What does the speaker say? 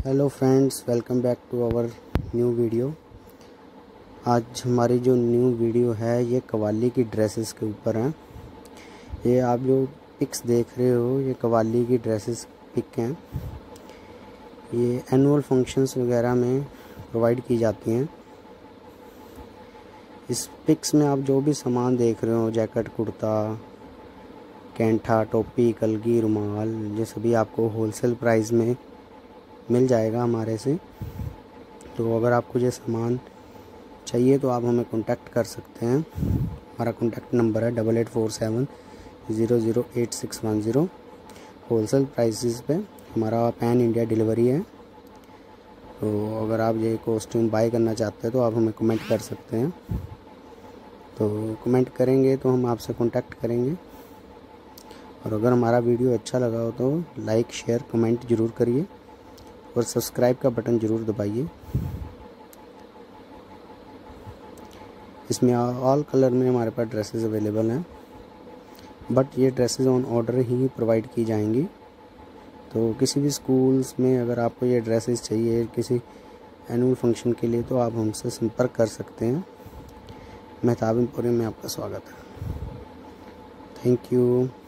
Hello friends, welcome back to our new video. आज हमारी जो न्यू वीडियो है ये कव्वाली की ड्रेसेस के ऊपर है। ये आप जो पिक्स देख रहे हो ये कव्वाली की ड्रेसेस पिक हैं। ये एनुअल फंक्शंस वगैरह में प्रोवाइड की जाती हैं। इस पिक्स में आप जो भी सामान देख रहे हो, जैकेट, कुर्ता, कैंठा, टोपी, कलगी, रुमाल, ये सभी आपको होलसेल प्राइस में मिल जाएगा हमारे से। तो अगर आपको ये सामान चाहिए तो आप हमें कांटेक्ट कर सकते हैं। हमारा कांटेक्ट नंबर है 8847008610। होलसेल प्राइसेस पे हमारा पैन इंडिया डिलीवरी है। तो अगर आप ये कॉस्ट्यूम बाय करना चाहते हैं तो आप हमें कमेंट कर सकते हैं। तो कमेंट करेंगे तो हम आपसे कांटेक्ट करेंगे। और अगर हमारा वीडियो अच्छा लगा हो तो लाइक, शेयर, कमेंट ज़रूर करिए और सब्सक्राइब का बटन ज़रूर दबाइए। इसमें ऑल कलर में हमारे पास ड्रेसेस अवेलेबल हैं, बट ये ड्रेसेस ऑन ऑर्डर ही प्रोवाइड की जाएंगी। तो किसी भी स्कूल्स में अगर आपको ये ड्रेसेस चाहिए किसी एनुअल फंक्शन के लिए तो आप हमसे संपर्क कर सकते हैं। मेहताब एम्पोरियम में आपका स्वागत है। Thank you.